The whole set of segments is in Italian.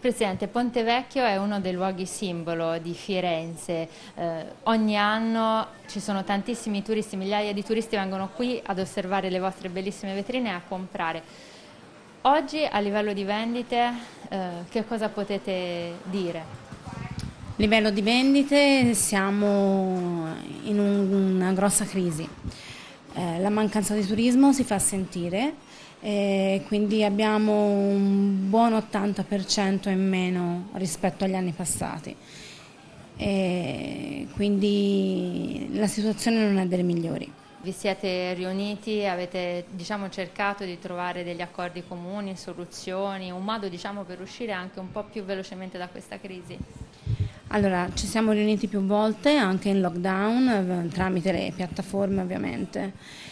Presidente, Ponte Vecchio è uno dei luoghi simbolo di Firenze. Ogni anno ci sono tantissimi turisti, migliaia di turisti vengono qui ad osservare le vostre bellissime vetrine e a comprare. Oggi a livello di vendite, che cosa potete dire? A livello di vendite siamo in una grossa crisi. La mancanza di turismo si fa sentire, quindi abbiamo un buon 80% in meno rispetto agli anni passati. Quindi la situazione non è delle migliori. Vi siete riuniti, avete cercato di trovare degli accordi comuni, soluzioni, un modo per uscire anche un po' più velocemente da questa crisi? Allora, ci siamo riuniti più volte, anche in lockdown, tramite le piattaforme ovviamente.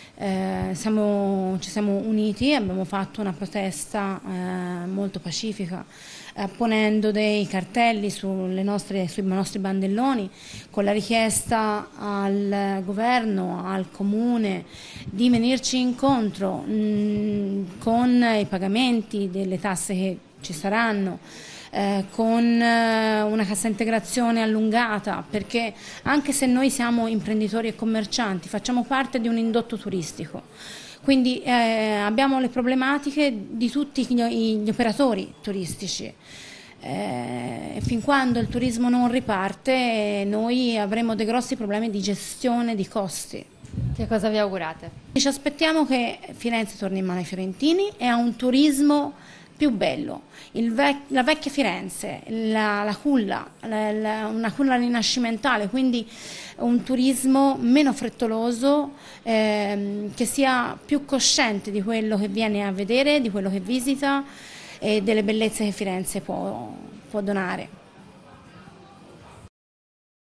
Ci siamo uniti, abbiamo fatto una protesta molto pacifica, apponendo dei cartelli sui nostri bandelloni con la richiesta al governo, al comune di venirci incontro con i pagamenti delle tasse che ci saranno, con una cassa integrazione allungata, perché anche se noi siamo imprenditori e commercianti facciamo parte di un indotto turistico, quindi abbiamo le problematiche di tutti gli operatori turistici. Fin quando il turismo non riparte noi avremo dei grossi problemi di gestione di costi. Che cosa vi augurate? Ci aspettiamo che Firenze torni in mano ai fiorentini e a un turismo più bello, la vecchia Firenze, la culla, una culla rinascimentale, quindi un turismo meno frettoloso, che sia più cosciente di quello che viene a vedere, di quello che visita e delle bellezze che Firenze può donare.